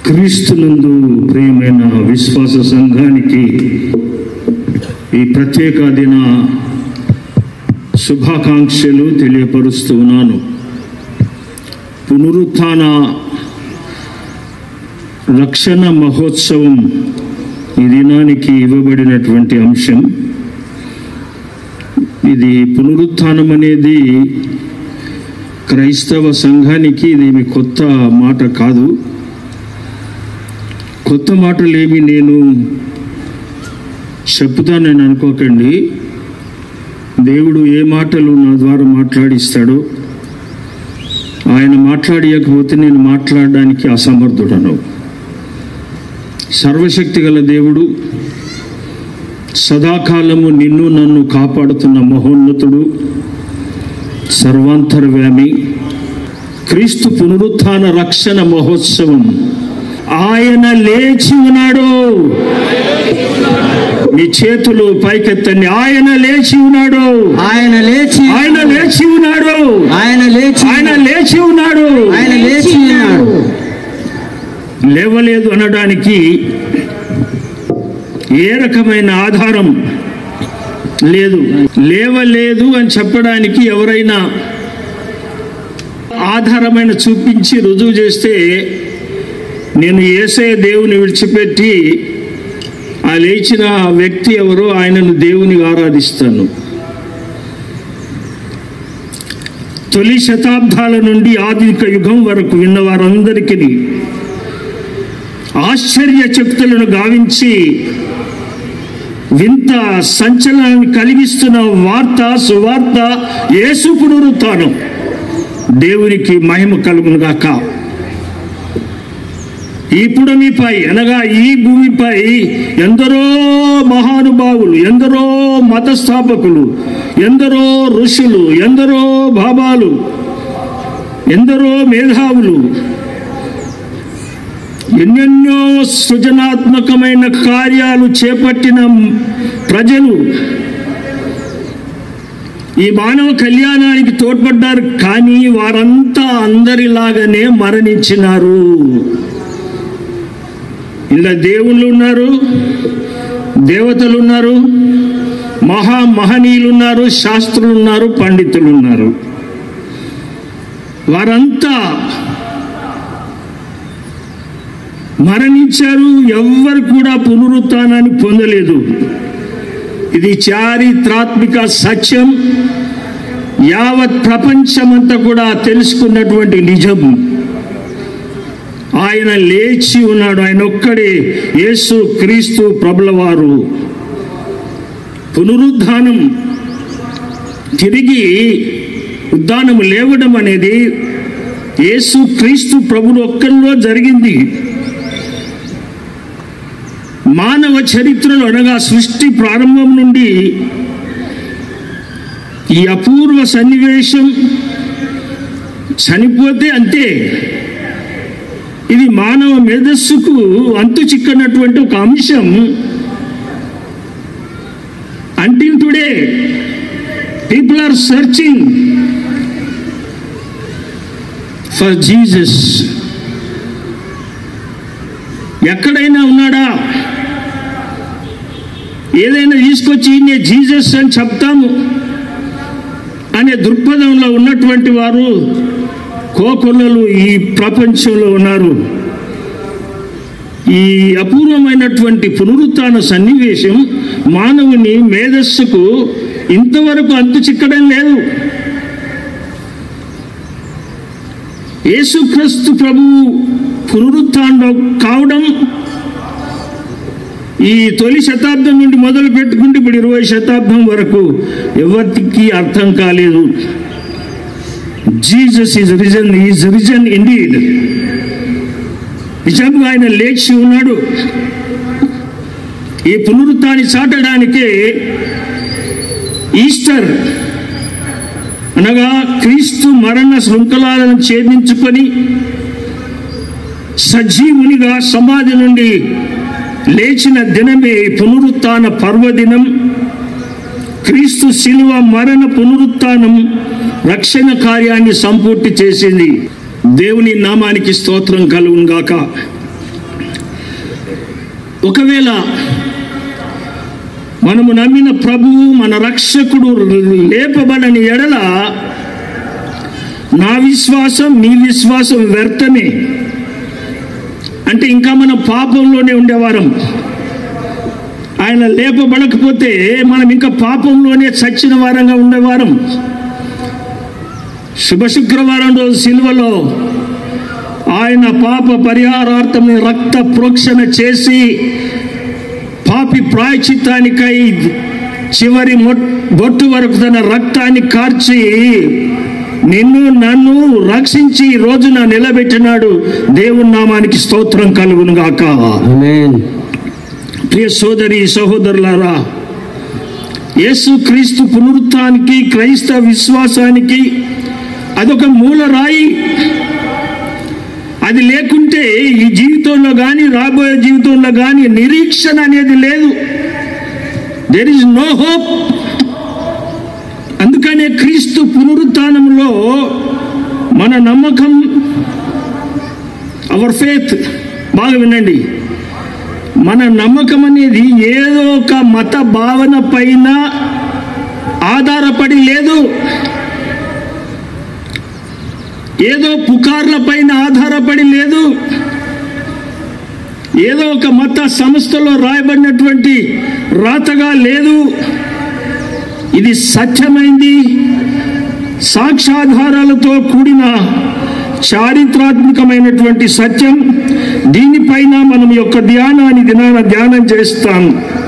క్రీస్తునందు ప్రియమైన విశ్వాస సంఘానికి ఈ ప్రత్యేక దిన శుభాకాంక్షలు తెలియపరుస్తూ ఉన్నాను. పునరుత్థాన రక్షణ మహోత్సవం ఈ దినానికి ఇవ్వబడినటువంటి అంశం. ఇది పునరుత్థానం అనేది క్రైస్తవ సంఘానికి ఇదేమి కొత్త మాట కాదు. కొత్త మాటలేమి నేను చెప్తానని అనుకోకండి. దేవుడు ఏ మాటలు నా ద్వారా మాట్లాడిస్తాడో, ఆయన మాట్లాడకపోతే నేను మాట్లాడడానికి అసమర్థుడను. సర్వశక్తి గల దేవుడు, సదాకాలము నిన్ను నన్ను కాపాడుతున్న మహోన్నతుడు, సర్వాంతర్వ్యామి, క్రీస్తు పునరుత్థాన రక్షణ మహోత్సవం. ఆయన లేచి ఉన్నాడు. మీ చేతులు పైకెత్తండి. ఆయన లేచి ఉన్నాడు. ఆయన లేచి ఉన్నాడు. ఆయన లేచి ఉన్నాడు. లేవలేదు అనడానికి ఏ రకమైన ఆధారం లేదు. లేవలేదు అని చెప్పడానికి ఎవరైనా ఆధారమైన చూపించి రుజువు చేస్తే నేను యేసయ్య దేవుని విడిచిపెట్టి ఆ లేచిన వ్యక్తి ఎవరో ఆయనను దేవుని ఆరాధిస్తాను. తొలి శతాబ్దాల నుండి ఆధునిక యుగం వరకు విన్న వారందరికీ ఆశ్చర్య శక్తులను గావించి వింత సంచలనాన్ని కలిగిస్తున్న సువార్త యేసు పునరుత్థానం. దేవునికి మహిమ కలుగునుగాక. ఈ పుడమిపై అనగా ఈ భూమిపై ఎందరో మహానుభావులు, ఎందరో మతస్థాపకులు, ఎందరో ఋషులు, ఎందరో బాబాలు, ఎందరో మేధావులు, ఎన్నెన్నో సృజనాత్మకమైన కార్యాలు చేపట్టిన ప్రజలు ఈ మానవ కళ్యాణానికి తోడ్పడ్డారు. కానీ వారంతా అందరిలాగానే మరణించినారు. ఇలా దేవుళ్ళు ఉన్నారు, దేవతలు ఉన్నారు, మహనీయులు ఉన్నారు, శాస్త్రులు ఉన్నారు, పండితులు ఉన్నారు. వారంతా మరణించారు. ఎవ్వరు కూడా పునరుత్థానాన్ని పొందలేదు. ఇది చారిత్రాత్మక సత్యం. యావత్ ప్రపంచమంతా కూడా తెలుసుకున్నటువంటి నిజం. ఆయన లేచి ఉన్నాడు. ఆయన ఒక్కడే యేసు క్రీస్తు ప్రభుల వారు. పునరుద్ధానం, తిరిగి ఉద్ధానము లేవడం అనేది యేసు క్రీస్తు ప్రభువు ఒక్కరిలో జరిగింది. మానవ చరిత్రలో అనగా సృష్టి ప్రారంభం నుండి ఈ అపూర్వ సన్నివేశం, చనిపోతే అంతే. ఇది మానవ మేధస్సుకు అంతు చిక్కనటువంటి ఒక అంశం. Until today, people are searching for Jesus. ఎక్కడైనా ఉన్నాడా? ఏదైనా తీసుకొచ్చి జీసస్ అని చెప్తాము అనే దృక్పథంలో ఉన్నటువంటి వారు కోకొల్లలు ఈ ప్రపంచంలో ఉన్నారు. ఈ అపూర్వమైనటువంటి పునరుత్థాన సన్నివేశం మానవుని మేధస్సుకు ఇంతవరకు అంతు చిక్కడం లేదు. యేసుక్రీస్తు ప్రభువు పునరుత్థానం కావడం ఈ తొలి శతాబ్దం నుండి మొదలు పెట్టుకుంటే ఇప్పుడు 20వ శతాబ్దం వరకు ఎవరికి అర్థం కాలేదు. Jesus is risen indeed. నిజంగా ఆయన లేచి ఉన్నాడు. ఈ పునరుత్థాన్ని చాటడానికే ఈస్టర్ అనగా క్రీస్తు మరణ శృంఖలాలను ఛేదించుకొని సజీవునిగా సమాధి నుండి లేచిన దినమే పునరుత్థాన పర్వదినం. క్రీస్తు శిలువ మరణ పునరుత్థానం రక్షణ కార్యాన్ని సంపూర్తి చేసింది. దేవుని నామానికి స్తోత్రం కలుగును గాక. ఒకవేళ మనము నమ్మిన ప్రభువు మన రక్షకుడు లేపబడని ఎడల నా విశ్వాసం నీ విశ్వాసం వ్యర్థమే. అంటే ఇంకా మనం పాపంలోనే ఉండేవారం. ఆయన లేపబడకపోతే మనం ఇంకా పాపంలోనే చచ్చిన వారంగా ఉండేవారం. శుభ శుక్రవారం రోజు సిలువలో ఆయన పాప పరిహారార్థం రక్త ప్రోక్షణ చేసి పాపి ప్రాయశ్చిత్తానికై చివరి బొట్టు వరకు తన రక్తాన్ని కార్చి నిన్ను నన్ను రక్షించి ఈ రోజున నిలబెట్టినాడు. దేవుని నామానికి స్తోత్రం కలుగును గాక. ఆమేన్. ప్రియ సోదరి సహోదరులారా, యేసుక్రీస్తు పునరుత్థానానికి క్రైస్తవ విశ్వాసానికి అదొక మూలరాయి. అది లేకుంటే ఈ జీవితంలో కానీ రాబోయే జీవితంలో కానీ నిరీక్షణ అనేది లేదు. There is no hope. అందుకనే క్రీస్తు పునరుత్థానంలో మన నమ్మకం, అవర్ ఫెయిత్, బాగా వినండి, మన నమ్మకం అనేది ఏదో ఒక మత భావన పైన ఆధారపడి లేదు, ఏదో పుకార్ల పైన ఆధారపడి లేదు, ఏదో ఒక మత సంస్థలో రాయబడినటువంటి రాతగా లేదు. ఇది సత్యమైంది, సాక్ష్యాధారాలతో కూడిన చారిత్రాత్మకమైనటువంటి సత్యం. దీనిపైన మనం యొక్క ధ్యానం చేస్తాం.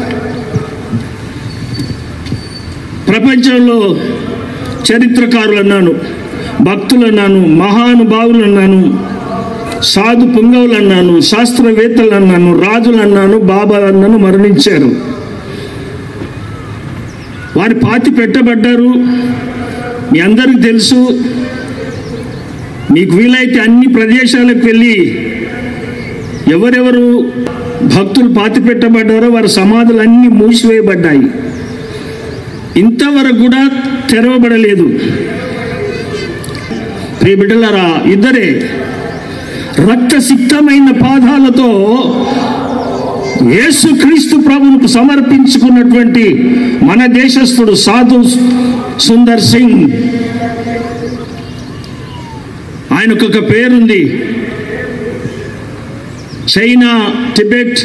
ప్రపంచంలో చరిత్రకారులు అన్నాను, భక్తులు అన్నాను, మహానుభావులు అన్నాను, సాధు పుంగవులు అన్నాను, శాస్త్రవేత్తలు అన్నాను, రాజులు అన్నాను, బాబా అన్నాను, మరణించారు. వారి పాతి పెట్టబడ్డారు. మీ అందరికీ తెలుసు. మీకు వీలైతే అన్ని ప్రదేశాలకు వెళ్ళి ఎవరెవరు భక్తులు పాతి పెట్టబడ్డారో వారి సమాధులు అన్నీ మూసివేయబడ్డాయి. ఇంతవరకు కూడా తెరవబడలేదు. ప్రియ బిడ్డలారా, ఇద్దరే రక్తసిక్తమైన పాదాలతో యేసుక్రీస్తు ప్రభువుకు సమర్పించుకున్నటువంటి మన దేశస్థుడు సాధు సుందర్ సింగ్. ఆయనకు ఒక పేరుంది. చైనా, టిబెట్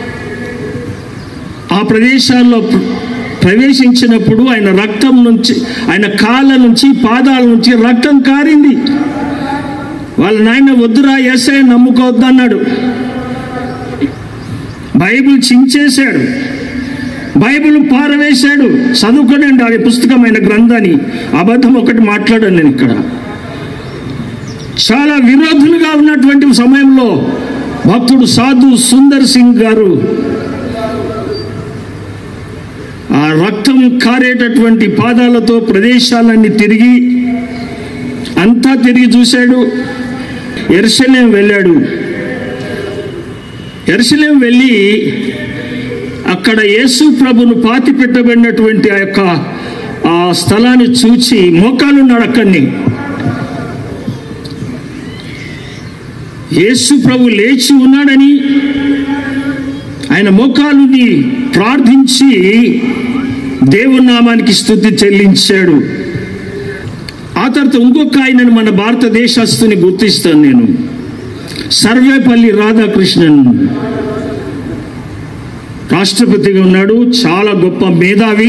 ఆ ప్రదేశాల్లో ప్రవేశించినప్పుడు ఆయన రక్తం నుంచి, ఆయన కాళ్ళ నుంచి, పాదాల నుంచి రక్తం కారింది. వాళ్ళ నాయన వద్దురా, యేసయ్య నమ్ముకోవద్దన్నాడు. Bible చించేశాడు, Bible పారవేశాడు. చదువుకోనండి ఆ పుస్తకమైన గ్రంథాన్ని. అబద్ధం ఒకటి మాట్లాడాను నేను ఇక్కడ. చాలా విరోధులుగా ఉన్నటువంటి సమయంలో భక్తుడు సాధు సుందర్ సింగ్ గారు ఆ రక్తం కారేటటువంటి పాదాలతో ప్రదేశాలన్నీ తిరిగి అంతా తిరిగి చూశాడు. యెరూషలేం వెళ్ళాడు. యెరూషలేం వెళ్ళి అక్కడ యేసు ప్రభును పాతి పెట్టబడినటువంటి ఆ స్థలాన్ని చూచి మోకాలున్నాడు. అక్కడిని యేసు ప్రభు లేచి ఉన్నాడని ఆయన మోకాలుని ప్రార్థించి దేవుని నామానికి స్తుతి చెల్లించాడు. ఆ తర్వాత ఇంకొక ఆయనను మన భారతదేశస్తుని గుర్తిస్తాను నేను, సర్వేపల్లి రాధాకృష్ణన్. రాష్ట్రపతిగా ఉన్నాడు, చాలా గొప్ప మేధావి,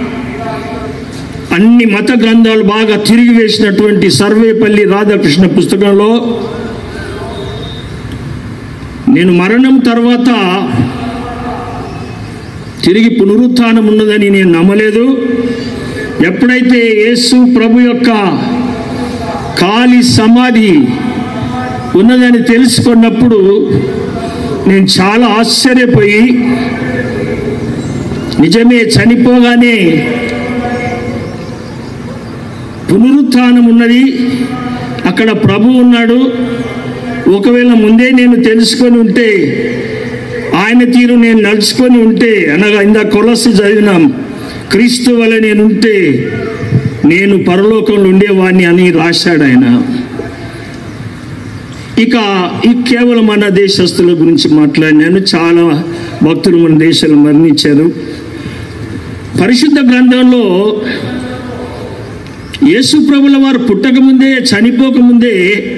అన్ని మత గ్రంథాలు బాగా తిరిగి వేసినటువంటి సర్వేపల్లి రాధాకృష్ణ పుస్తకంలో నేను మరణం తర్వాత తిరిగి పునరుత్థానం ఉన్నదని నేను నమ్మలేదు. ఎప్పుడైతే యేసు ప్రభు యొక్క ఖాళీ సమాధి ఉన్నదని తెలుసుకున్నప్పుడు నేను చాలా ఆశ్చర్యపోయి, నిజమే చనిపోగానే పునరుత్థానం ఉన్నది, అక్కడ ప్రభు ఉన్నాడు. ఒకవేళ ముందే నేను తెలుసుకొని ఉంటే, ఆయన తీరు నేను నడుచుకొని ఉంటే, అనగా ఇందా కొలస్సు చదివినాం, క్రీస్తు వల్ల నేనుంటే నేను పరలోకంలో ఉండేవాడిని అని రాశాడు ఆయన. ఇక ఈ కేవలం మన దేశస్తుల గురించి మాట్లాడినాను. చాలా భక్తులు మన దేశంలో మరణించారు. పరిశుద్ధ గ్రంథంలో యేసు ప్రభుల వారు పుట్టకముందే, చనిపోకముందే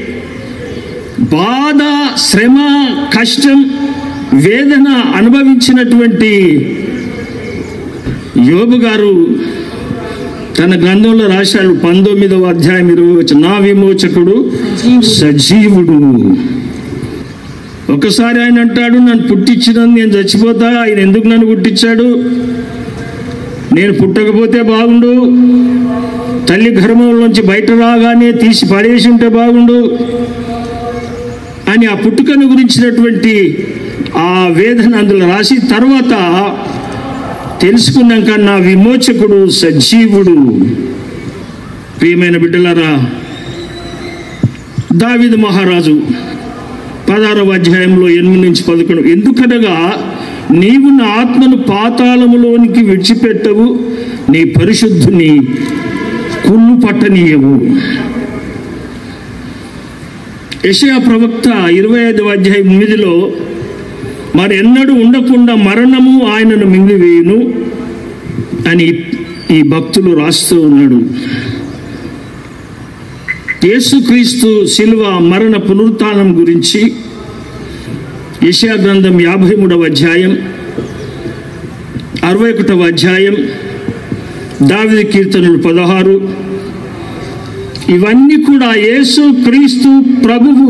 బాధ, శ్రమ, కష్టం, వేదన అనుభవించినటువంటి యోబు గారు తన గ్రంథంలో రాశాడు. 19వ అధ్యాయం 20 నా విమోచకుడు సజీవుడు. ఒకసారి ఆయన అంటాడు, నన్ను పుట్టించినందుకు నేను చచ్చిపోతా, ఆయన ఎందుకు నన్ను పుట్టించాడు, నేను పుట్టకపోతే బాగుండు, తల్లి గర్భంలోంచి బయట రాగానే తీసి పడేసి ఉంటే బాగుండు అని ఆ పుట్టుకను గురించినటువంటి ఆ వేదన అందులో రాసి తర్వాత తెలుసుకున్నాక నా విమోచకుడు సజీవుడు. ప్రియమైన బిడ్డలారా, దావీదు మహారాజు 16వ అధ్యాయంలో 8-11 ఎందుకనగా నీవు నా ఆత్మను పాతాళములోనికి విడిచిపెట్టవు, నీ పరిశుద్ధుని కుళ్ళు పట్టనీయవు. యెషయా ప్రవక్త 25వ అధ్యాయం 8లో మరి ఎన్నడూ ఉండకుండా మరణము ఆయనను మింగివేయును అని ఈ భక్తులు రాస్తూ ఉన్నాడు. యేసుక్రీస్తు శిలువ మరణ పునరుత్థానం గురించి యెషయా గ్రంథం 53వ అధ్యాయం 61వ అధ్యాయం, దావీదు కీర్తనలు 16 ఇవన్నీ కూడా యేసుక్రీస్తు ప్రభువు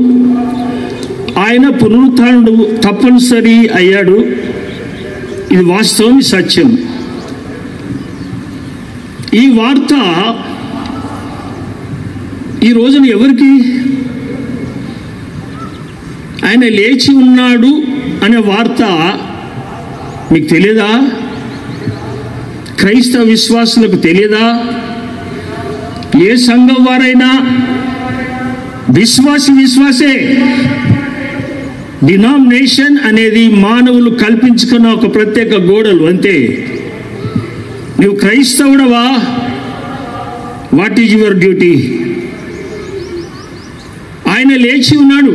ఆయన పునరుత్థానుడు తప్పనిసరి అయ్యాడు. ఇది వాస్తవం, సత్యం. ఈ వార్త ఈ రోజున ఎవరికి? ఆయన లేచి ఉన్నాడు అనే వార్త మీకు తెలియదా? క్రైస్తవ విశ్వాసులకు తెలియదా? ఏ సంఘం వారైనా విశ్వాసే. డినామినేషన్ అనేది మానవులు కల్పించుకున్న ఒక ప్రత్యేక గోడలు, అంతే. నువ్వు క్రైస్తవుడవా? What is your duty? ఆయన లేచి ఉన్నాడు.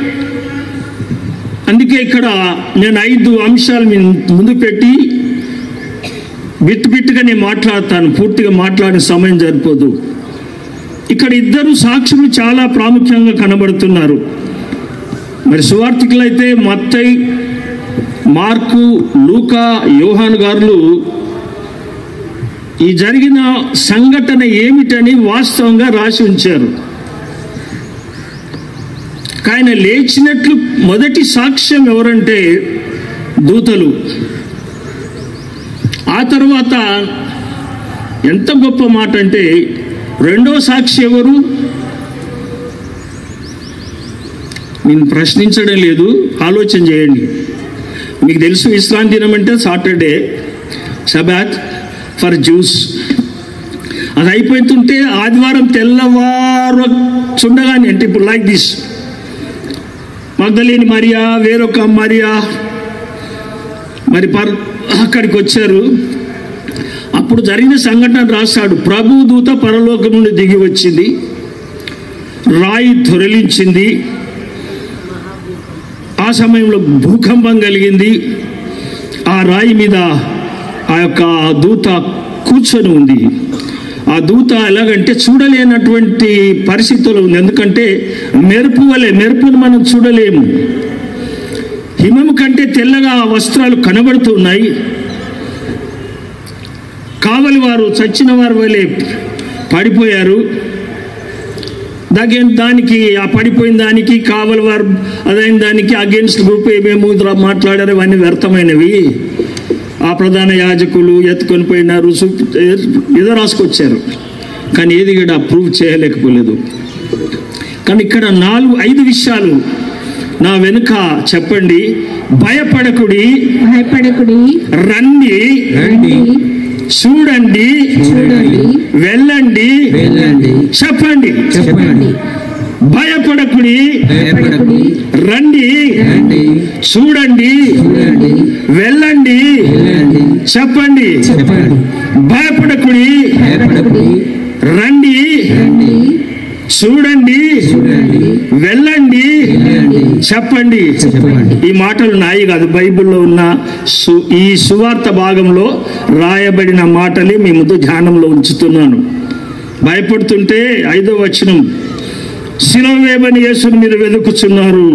అందుకే ఇక్కడ నేను 5 అంశాలు ముందు పెట్టి బిట్టుగా నేను మాట్లాడతాను. పూర్తిగా మాట్లాడే సమయం సరిపోదు. ఇక్కడ 2 సాక్షులు చాలా ప్రాముఖ్యంగా కనబడుతున్నారు. మరి సువార్తికులైతే మత్తయి, మార్కు, లూకా, యోహాను గారులు ఈ జరిగిన సంఘటన ఏమిటని వాస్తవంగా రాసి ఉంచారు. ఆయన లేచినట్లు మొదటి సాక్ష్యం ఎవరంటే దూతలు. ఆ తర్వాత ఎంత గొప్ప మాట అంటే రెండో సాక్షి ఎవరు? నేను ప్రశ్నించడం లేదు, ఆలోచన చేయండి. మీకు తెలుసు ఇస్లాం దినం అంటే సాటర్డే, సబాత్ ఫర్ జ్యూస్. అది అయిపోతుంటే ఆదివారం తెల్లవారు చుండగానే, అంటే ఇప్పుడు లైక్ దిస్ మగ్దలేని మరియా, వేరొక మరియా మరి అక్కడికి వచ్చారు. అప్పుడు జరిగిన సంఘటన రాశాడు. ప్రభు దూత పరలోకం నుండి దిగి వచ్చింది, రాయి దొరలించింది. ఆ సమయంలో భూకంపం కలిగింది. ఆ రాయి మీద ఆ యొక్క దూత కూర్చొని ఉంది. ఆ దూత ఎలాగంటే చూడలేనటువంటి పరిస్థితులు ఉంది. ఎందుకంటే మెరుపును మనం చూడలేము. హిమము కంటే తెల్లగా వస్త్రాలు కనబడుతున్నాయి. కావలి వారు చచ్చిన వారి వలె పడిపోయారు. దానికి ఆ పడిపోయిన దానికి కావలి వారు అదైన దానికి అగేన్స్ట్ గ్రూప్ ఏమేమో మాట్లాడారు. ఇవన్నీ వ్యర్థమైనవి. ఆ ప్రధాన యాజకులు ఎత్తుకొని పోయినారు, ఏదో రాసుకొచ్చారు, కానీ ఏది కూడా ప్రూవ్ చేయలేకపోలేదు. కానీ ఇక్కడ 4-5 విషయాలు నా వెనుక చెప్పండి. భయపడకుడి, రండి, చూడండి, వెళ్ళండి, చెప్పండి. భయపడకుడి, రండి, చూడండి, వెళ్ళండి, చెప్పండి. భయపడకుడి, రండి, చూడండి, వెళ్ళండి, చెప్పండి. ఈ మాటలు నాయి కాదు, బైబిల్లో ఉన్న ఈ సువార్త భాగంలో రాయబడిన మాటలే మీ ముందు ధ్యానంలో ఉంచుతున్నాను. భయపడుతుంటే 5వ వచనం, శిలువ వేయబడిన యేసుని మీరు వెతుకుచున్నారు.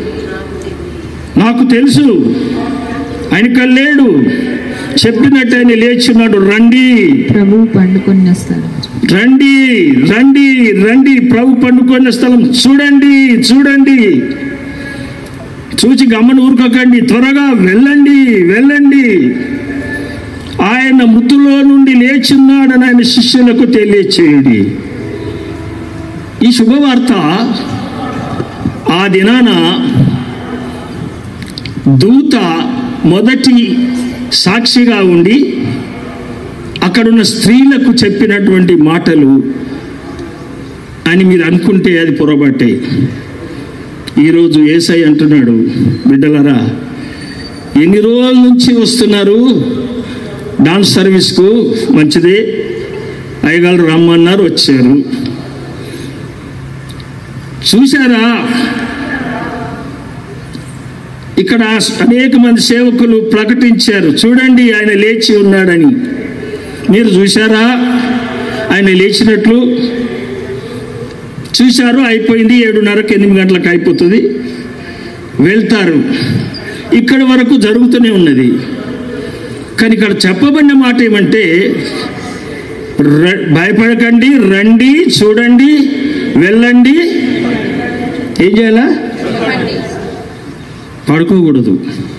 నాకు తెలుసు ఆయన లేడు, చెప్పినట్టు ఆయన లేచున్నాడు. రండి ప్రభు పండుకున్న స్థలం, రండి రండి రండి, ప్రభు పండుకున్న స్థలం చూడండి చూడండి. చూచి గమ్మను ఊరుకోకండి, త్వరగా వెళ్ళండి వెళ్ళండి. ఆయన మృతుల్లో నుండి లేచున్నాడని ఆయన శిష్యులకు తెలియచేయండి. ఈ శుభవార్త ఆ దినాన దూత మొదటి సాక్షిగా ఉండి అక్కడున్న స్త్రీలకు చెప్పినటువంటి మాటలు అని మీరు అనుకుంటే అది పొరపాటే. ఈరోజు యేసయ్య అంటున్నాడు, బిడ్డలారా ఎన్ని రోజుల నుంచి వస్తున్నారు డాన్స్ సర్వీస్కు, మంచిదే, అయ్యగారు రమ్మన్నారు, వచ్చారు. చూశారా ఇక్కడ అనేక మంది సేవకులు ప్రకటించారు, చూడండి ఆయన లేచి ఉన్నాడని. మీరు చూశారా ఆయన లేచినట్లు? చూశారు, అయిపోయింది. 7:30కి 8 గంటలకు అయిపోతుంది, వెళ్తారు. ఇక్కడి వరకు జరుగుతూనే ఉన్నది. కానీ ఇక్కడ చెప్పబడిన మాట ఏమంటే, భయపడకండి, రండి, చూడండి, వెళ్ళండి. ఏం చేయాలా? పడుకోకూడదు.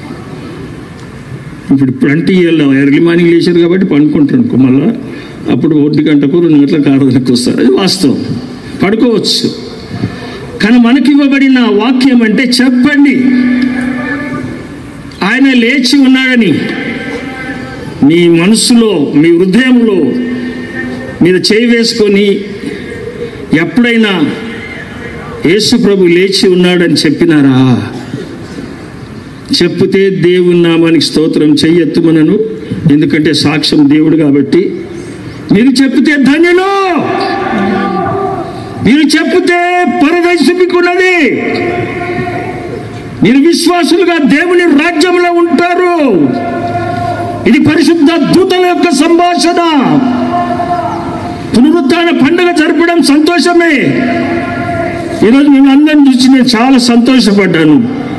ఇప్పుడు అంటే ఎర్లీ మార్నింగ్ లేచారు కాబట్టి పండుకుంటారు, మళ్ళీ అప్పుడు 1 గంటకు 2 గంటలకు ఆరాధనకు వస్తారు. అది వాస్తవం, పడుకోవచ్చు. కానీ మనకి ఇవ్వబడిన వాక్యం అంటే చెప్పండి ఆయన లేచి ఉన్నాడని. మీ మనసులో, మీ హృదయంలో మీరు చేయి వేసుకొని ఎప్పుడైనా యేసు ప్రభు లేచి ఉన్నాడని చెప్పినారా? చెప్తే దేవుని నామానికి స్తోత్రం చెయ్యెత్తుమనను, ఎందుకంటే సాక్ష్యం దేవుడు కాబట్టి. మీరు చెప్తే ధన్యులు, మీరు చెప్తే పరదేశం మీకున్నది. మీరు విశ్వాసులుగా దేవుని రాజ్యంలో ఉంటారు. ఇది పరిశుద్ధ దూతల యొక్క సంభాషణ. పునరుత్థాన పండుగ జరపడం సంతోషమే. ఈరోజు మేము అందరిని చూసి నేను చాలా సంతోషపడ్డాను.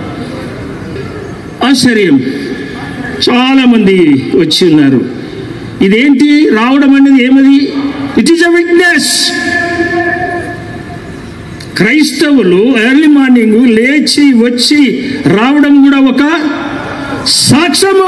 ఆశ్చర్యం, చాలా మంది వచ్చి ఉన్నారు. ఇదేంటి రావడం అనేది? ఏమది? It is a witness. క్రైస్తవులు ఎర్లీ మార్నింగ్ లేచి వచ్చి రావడం కూడా ఒక సాక్ష్యము.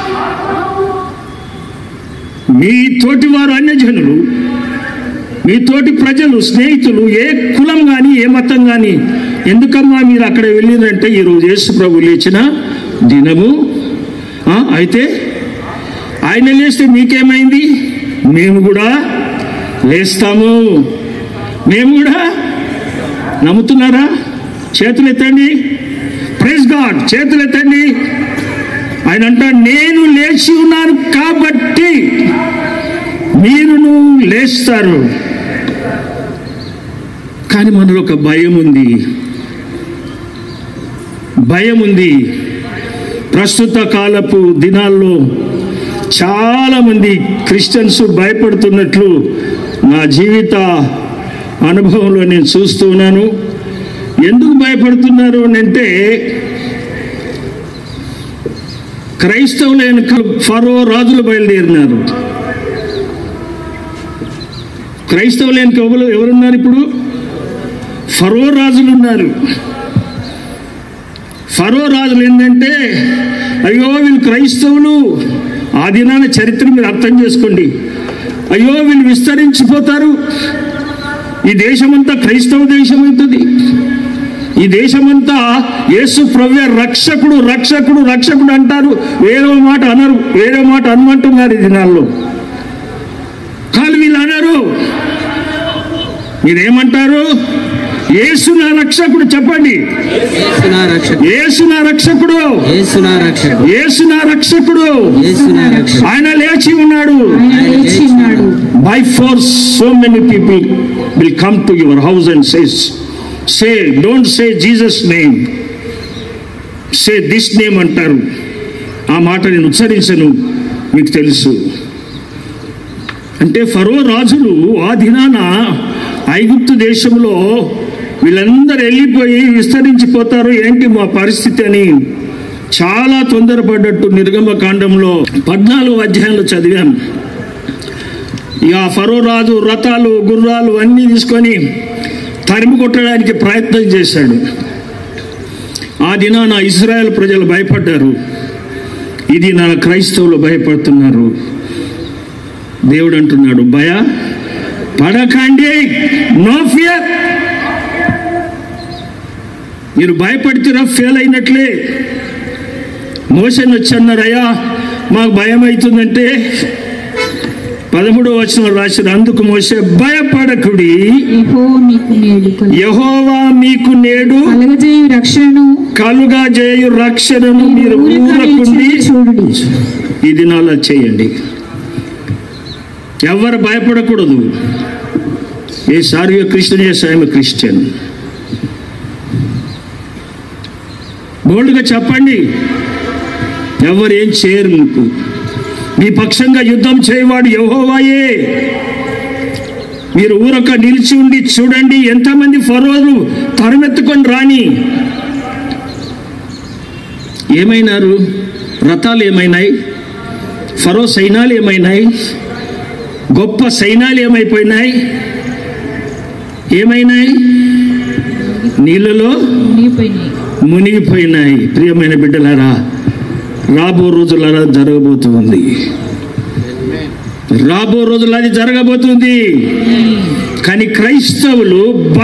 మీ తోటి వారు అన్యజనులు, మీ తోటి ప్రజలు, స్నేహితులు, ఏ కులం కానీ ఏ మతం కానీ, ఎందుకమ్మా మీరు అక్కడ వెళ్ళిందంటే ఈరోజు యేసు ప్రభు లేచిన దినము. అయితే ఆయన లేస్తే మీకేమైంది? మేము కూడా లేస్తాము. మేము కూడా నమ్ముతున్నారా? చేతులు ఎత్తండి, ప్రైజ్ గాడ్, చేతులు ఎత్తండి. ఆయన అంటాడు, నేను లేచి ఉన్నాను కాబట్టి మీరును లేస్తారు. కానీ మనలో ఒక భయం ఉంది, భయం ఉంది. ప్రస్తుత కాలపు దినాల్లో చాలామంది క్రిస్టియన్స్ భయపడుతున్నట్లు నా జీవిత అనుభవంలో నేను చూస్తూ ఉన్నాను. ఎందుకు భయపడుతున్నారు అంటే, క్రైస్తవుల వెనుక ఫరో రాజులు బయలుదేరినారు. క్రైస్తవుల వెనుక ఎవరున్నారు ఇప్పుడు? ఫరో రాజులు ఉన్నారు. ఫరో రాజులు ఏంటంటే, అయ్యో వీళ్ళు క్రైస్తవులు, ఆ దినాన చరిత్ర మీరు అర్థం చేసుకోండి. అయ్యో వీళ్ళు విస్తరించిపోతారు, ఈ దేశమంతా క్రైస్తవ దేశం అవుతుంది, ఈ దేశమంతా యేసు ప్రభువే రక్షకుడు రక్షకుడు రక్షకుడు అంటారు, వేరే మాట అనరు, వేరే మాట అనమంటున్నారు ఈ దినాల్లో. కానీ వీళ్ళు అనరు. మీరేమంటారు? యేసు నా రక్షకుడు. చెప్పండి, యేసు నా రక్షకుడు, యేసు నా రక్షకుడు. ఆయన లేచి ఉన్నాడు. by force so many people will come to your house and say, don't say Jesus name, say this name అంటారు. ఆ మాట నేను ఉచ్చరించను, మీకు తెలుసు. అంటే ఫరో రాజులు ఆ దినాన ఐగుప్తు దేశంలో వీళ్ళందరూ వెళ్ళిపోయి విస్తరించిపోతారు, ఏంటి మా పరిస్థితి అని చాలా తొందరపడ్డట్టు నిర్గమకాండంలో 14 అధ్యాయంలో చదివాం. ఇక ఫరో రాజు రథాలు గుర్రాలు అన్నీ తీసుకొని తరిమి కొట్టడానికి ప్రయత్నం చేశాడు. ఆ దినాన ఇజ్రాయెల్ ప్రజలు భయపడ్డారు, ఇది నా క్రైస్తవులు భయపడుతున్నారు. దేవుడు అంటున్నాడు, భయపడకండి, నో ఫియర్. మీరు భయపడితేరా ఫెయిల్ అయినట్లే. మోషేని వచ్చి అన్నారు, అయ్యా మాకు భయం అవుతుందంటే 13వ వచనం రాసిన, అందుకు మోషే భయపడకుడి, యెహోవా మీకు నేడు కలుగజేయు రక్షణను మీరు ఊరకుండి ఈ దినాల్లో చేయండి. ఎవరు భయపడకూడదు. ఏ క్రిస్టియన్, ఏ క్రిస్టియన్, బోల్డ్గా చెప్పండి. ఎవరు ఏం చేయరు. మీకు మీ పక్షంగా యుద్ధం చేయవాడు యెహోవాయే. మీరు ఊరక నిలిచి ఉండి చూడండి, ఎంతమంది ఫరోలు తరుమెత్తుకొని రాని ఏమైనారు. రథాలు ఏమైనాయి, ఫరో సైన్యాలు ఏమైనాయి, గొప్ప సైన్యాలు ఏమైపోయినాయి, ఏమైనాయి, నీళ్ళలో మునిగిపోయినాయి. ప్రియమైన బిడ్డలారా, రాబో రోజులలో జరగబోతుంది. రాబో రోజుల్లో అది జరగబోతుంది. కానీ క్రైస్తవులు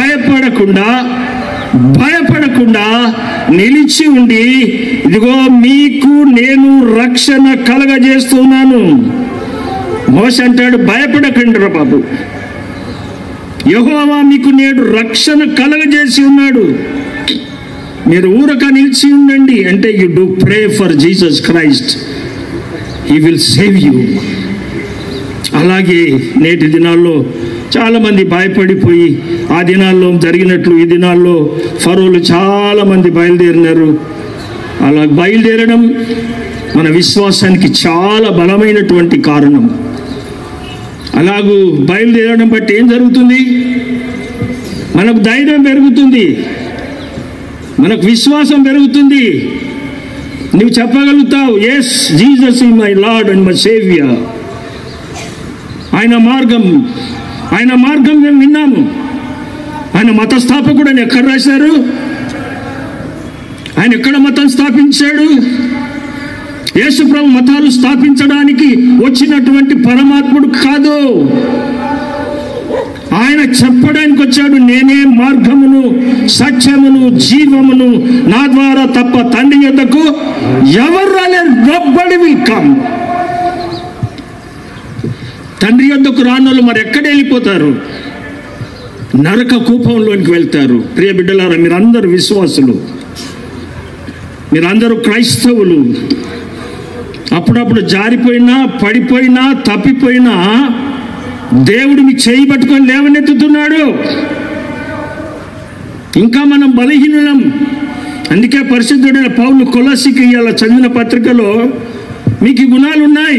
భయపడకుండా నిలిచి ఉండి, ఇదిగో మీకు నేను రక్షణ కలగజేస్తున్నాను. మోషే అంటాడు, భయపడకండి రా బాబు, యెహోవా మీకు నేడు రక్షణ కలగజేసి ఉన్నాడు. మీరు ఊరక నిలిచి ఉండండి. అంటే you do pray for Jesus Christ, he will save you. అలాగే నేటి దినాల్లో చాలామంది భయపడిపోయి, ఆ దినాల్లో జరిగినట్లు ఈ దినాల్లో ఫరోలు చాలామంది బయలుదేరినారు. అలా బయలుదేరడం మన విశ్వాసానికి చాలా బలమైనటువంటి కారణం. అలాగూ బయలుదేరడం బట్టి ఏం జరుగుతుంది? మనకు ధైర్యం పెరుగుతుంది, మనకు విశ్వాసం పెరుగుతుంది. నువ్వు చెప్పగలుగుతావు, yes Jesus is my Lord and my saviour. ఆయన మార్గం మేము విన్నాము. ఆయన మత స్థాపకుడు అని ఎక్కడ రాశారు? ఆయన ఎక్కడ మతం స్థాపించాడు? యేసు ప్రభు మతాలు స్థాపించడానికి వచ్చినటువంటి పరమాత్ముడు కాదు. ఆయన చెప్పడానికి వచ్చాడు, నేనే మార్గమును సత్యమును జీవమును, నా ద్వారా తప్ప తండ్రి యొద్దకు ఎవరు రాలేరు. Nobody will come. తండ్రి యొద్దకు రానోళ్ళు మరి ఎక్కడ వెళ్ళిపోతారు? నరక కూపంలోనికి వెళ్తారు. ప్రియ బిడ్డలారా, మీరందరూ విశ్వాసులు, మీరందరూ క్రైస్తవులు. అప్పుడప్పుడు జారిపోయినా, పడిపోయినా, తప్పిపోయినా దేవుడు మీ చేయి పట్టుకొని లేవనెత్తుతున్నాడు. ఇంకా మనం బలహీనులం. అందుకే పరిశుద్ధుడైన పౌలు కొలస్సీకి ఇవాళ చదివిన పత్రికలో, మీకు ఈ గుణాలు ఉన్నాయి,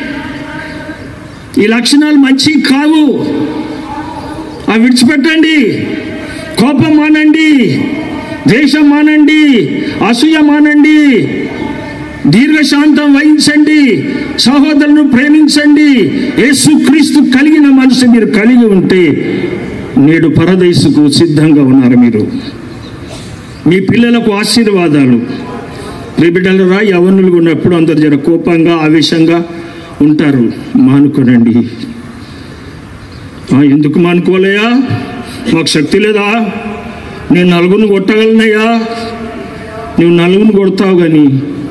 ఈ లక్షణాలు మంచివి కావు, అవి విడిచిపెట్టండి. కోపం మానండి, ద్వేషం మానండి, అసూయ మానండి, దీర్ఘశాంతం వహించండి, సహోదరులను ప్రేమించండి. యేసుక్రీస్తు కలిగిన మనసు మీరు కలిగి ఉంటే నేడు పరదేశుకు సిద్ధంగా ఉన్నారు. మీరు మీ పిల్లలకు ఆశీర్వాదాలు. బిడ్డలరా, యవ్వనులుగా ఉన్నప్పుడు అందరు జర కోపంగా ఆవేశంగా ఉంటారు. మానుకోనండి. ఎందుకు మానుకోలేయా? మాకు శక్తి లేదా? నేను నలుగురిని కొట్టగలనయ్యా. నువ్వు నలుగురిని కొడతావు, కానీ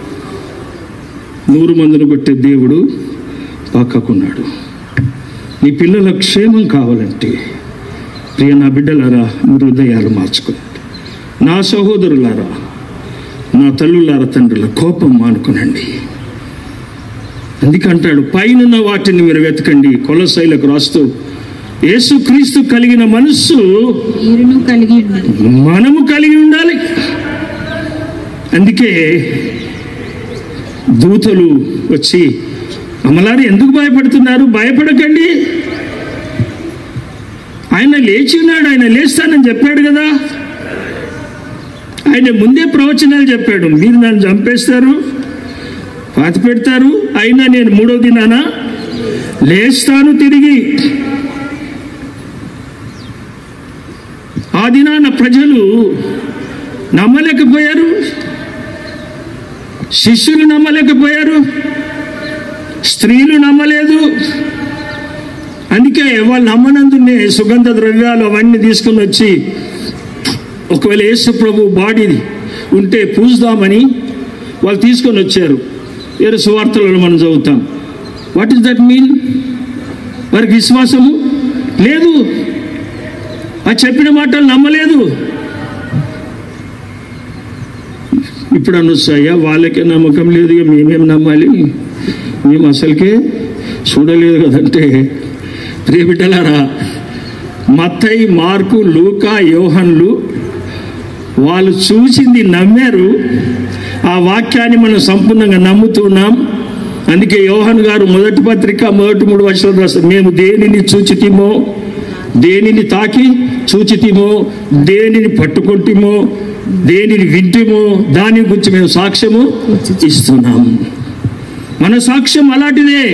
100 మందిని కొట్టే దేవుడు పక్కకున్నాడు. నీ పిల్లల క్షేమం కావాలంటే ప్రియ నా బిడ్డలారా, మీ హృదయాలు మార్చుకోండి. నా సహోదరులారా, నా తల్లులారా, తండ్రుల కోపం మానుకునండి. అందుకంటాడు పైనున్న వాటిని మీరు వెతకండి. కొలొస్సీలకు రాస్తూ యేసుక్రీస్తు కలిగిన మనస్సు మీరును కలిగి ఉండాలి, మనము కలిగి ఉండాలి. అందుకే దూతలు వచ్చి అమలారి ఎందుకు భయపడుతున్నారు? భయపడకండి, ఆయన లేచి ఉన్నాడు, ఆయన లేస్తానని చెప్పాడు కదా. ఆయన ముందే ప్రవచనాలు చెప్పాడు, మీరు నన్ను చంపేస్తారు, పాతి పెడతారు, అయినా నేను 3వ దినాన లేస్తాను తిరిగి. ఆ దినాన ప్రజలు నమ్మలేకపోయారు, శిష్యులు నమ్మలేకపోయారు, స్త్రీలు నమ్మలేదు. అందుకే వాళ్ళు నమ్మనందునే సుగంధ ద్రవ్యాలు అవన్నీ తీసుకుని వచ్చి ఒకవేళ యేసు ప్రభు బాడీ ఉంటే పూజుదామని వాళ్ళు తీసుకొని వచ్చారు. వేరే సువార్తలను మనం చదువుతాం. What is that mean? వారికి విశ్వాసము లేదు, ఆ చెప్పిన మాటలు నమ్మలేదు. ఇప్పుడు అనొస్తాయా వాళ్ళకే నమ్మకం లేదు, ఇక మేమేం నమ్మాలి, మేము అసలుకే చూడలేదు కదంటే, ప్రియ బిడ్డలారా, మత్తయి, మార్కు, లూకా, యోహన్లు వాళ్ళు చూసింది నమ్మారు. ఆ వాక్యాన్ని మనం సంపూర్ణంగా నమ్ముతున్నాం. అందుకే యోహన్ గారు మొదటి పత్రిక 3 వచనాలు రాస్తారు, మేము దేనిని చూచితిమో, దేనిని తాకి చూచితిమో, దేనిని పట్టుకుంటిమో, దేనిని వింటిమో దాని గురించి మేము సాక్ష్యము ఇస్తున్నాము. మన సాక్ష్యం అలాంటిదే.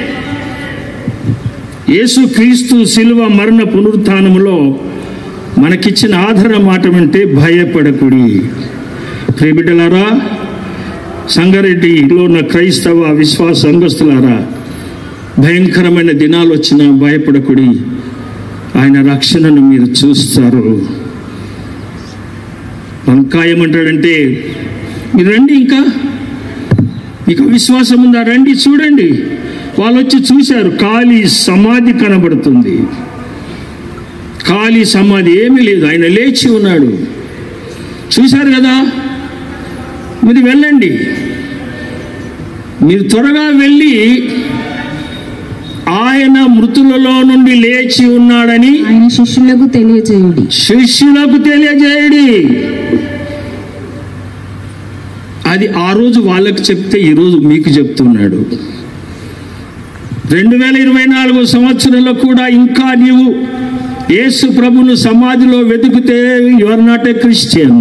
యేసుక్రీస్తు శిలువ మరణ పునరుత్థానములో మనకిచ్చిన ఆదరణ మాట అంటే భయపడకుడి. ప్రియ బిడ్డలారా, సంగారెడ్డిలో ఉన్న క్రైస్తవ విశ్వాస సంఘస్థులారా, భయంకరమైన దినాలు వచ్చినా భయపడకుడి, ఆయన రక్షణను మీరు చూస్తారు. ఇంకా ఏమంటాడంటే, మీరు రండి, ఇంకా మీకు విశ్వాసం ఉందా, రండి చూడండి. వాళ్ళు వచ్చి చూశారు, ఖాళీ సమాధి కనబడుతుంది. ఖాళీ సమాధి, ఏమీ లేదు, ఆయన లేచి ఉన్నాడు. చూశారు కదా, మీరు వెళ్ళండి, మీరు త్వరగా వెళ్ళి ఆయన మృతులలో నుండి లేచి ఉన్నాడని ఆయన శిష్యులకు తెలియజేయుడి. అది ఆ రోజు వాళ్ళకి చెప్తే ఈరోజు మీకు చెప్తున్నాడు. 2024 సంవత్సరంలో కూడా ఇంకా నీవు యేసు ప్రభును సమాధిలో వెతికితే you are not a Christian.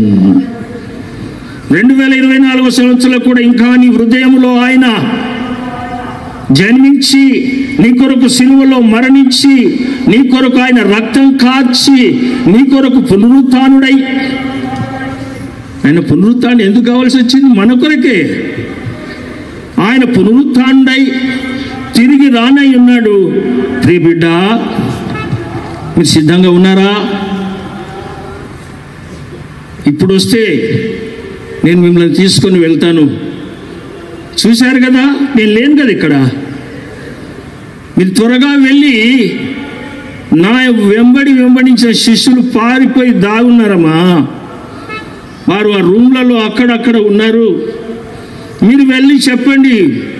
2024 సంవత్సరంలో కూడా ఇంకా నీ హృదయంలో ఆయన జన్మించి నీ కొరకు సిలువలో మరణించి నీ కొరకు ఆయన రక్తం కార్చి నీ కొరకు పునరుత్థానుడై, ఆయన పునరుత్థానం ఎందుకు కావాల్సి వచ్చింది? మన కొరకే. ఆయన పునరుత్థానుడై తిరిగి రానై ఉన్నాడు. ప్రియ బిడ్డ, మీరు సిద్ధంగా ఉన్నారా? ఇప్పుడు వస్తే నేను మిమ్మల్ని తీసుకొని వెళ్తాను. చూశారు కదా, నేను లేను కదా ఇక్కడ. మీరు త్వరగా వెళ్ళి, నా వెంబడించిన శిష్యులు పారిపోయి దాగున్నారమ్మా, వారు ఆ రూమ్లలో అక్కడక్కడ ఉన్నారు. మీరు వెళ్ళి చెప్పండి,